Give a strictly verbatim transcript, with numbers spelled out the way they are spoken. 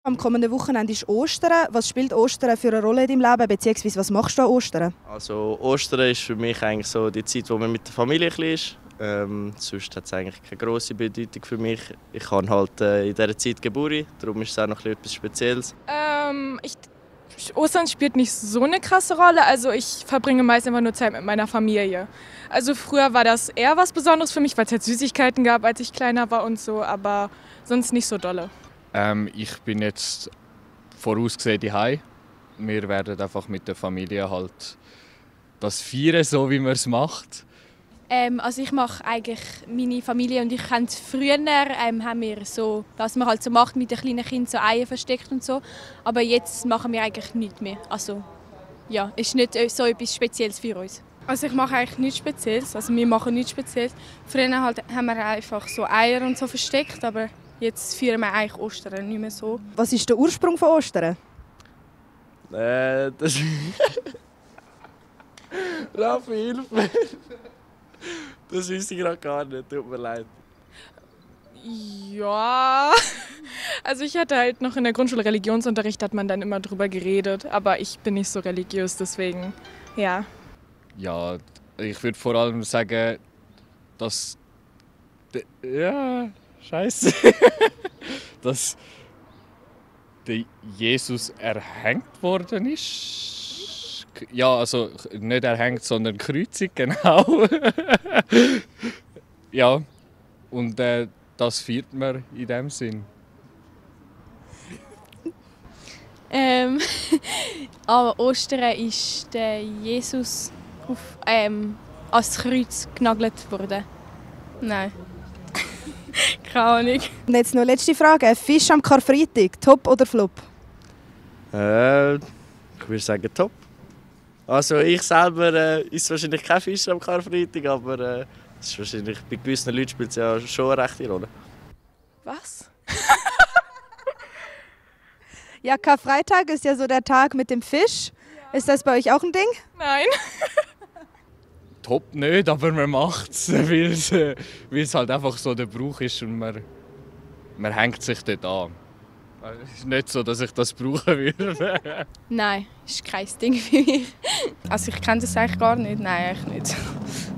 Am kommenden Wochenende ist Ostern. Was spielt Ostern für eine Rolle in deinem Leben, beziehungsweise was machst du an Ostern? Also Ostern ist für mich eigentlich so die Zeit, wo man mit der Familie ein bisschen ist. Ähm, sonst hat es eigentlich keine grosse Bedeutung für mich. Ich habe halt äh, in dieser Zeit Geburt, darum ist es auch noch etwas Spezielles. Ähm, ich, Ostern spielt nicht so eine krasse Rolle, also ich verbringe meist immer nur Zeit mit meiner Familie. Also früher war das eher was Besonderes für mich, weil es halt Süßigkeiten gab, als ich kleiner war und so, aber sonst nicht so dolle. Ähm, ich bin jetzt vorausgesehen daheim. Wir werden einfach mit der Familie halt das feiern, so wie man es macht. Ähm, also ich mache eigentlich meine Familie und ich kenne früher ähm, haben wir so, was man halt so macht mit den kleinen Kindern, so Eier versteckt und so. Aber jetzt machen wir eigentlich nichts mehr. Also ja, ist nicht so etwas Spezielles für uns. Also ich mache eigentlich nichts Spezielles. Also wir machen nichts Spezielles. Früher halt haben wir einfach so Eier und so versteckt, aber jetzt feiern wir eigentlich Ostern nicht mehr so. Was ist der Ursprung von Ostern? Äh, das Raffi, hilf mir! Das weiß ich gerade gar nicht, tut mir leid. Ja, also ich hatte halt noch in der Grundschule Religionsunterricht, hat man dann immer drüber geredet, aber ich bin nicht so religiös, deswegen, ja. Ja, ich würde vor allem sagen, dass... Ja, scheiße. dass der Jesus erhängt worden ist. Ja, also nicht erhängt, sondern gekreuzigt, genau. Ja, und äh, das feiert man in dem Sinn. Ähm, an Ostern ist der Jesus auf, ähm, ans Kreuz genagelt worden. Nein. Keine Ahnung. Und jetzt noch letzte Frage. Fisch am Karfreitag, top oder flop? Äh, ich würde sagen top. Also ich selber äh, esse wahrscheinlich kein Fisch am Karfreitag, aber äh, es ist wahrscheinlich, bei gewissen Leuten spielt es ja schon eine rechte Rolle. Was? Ja, Karfreitag ist ja so der Tag mit dem Fisch. Ja. Ist das bei euch auch ein Ding? Nein. Top nicht, aber man macht es, weil es äh, halt einfach so der Brauch ist und man, man hängt sich dort an. Es ist nicht so, dass ich das brauchen würde. Nein, ist kein Ding für mich. Also ich kenne das eigentlich gar nicht. Nein, eigentlich nicht.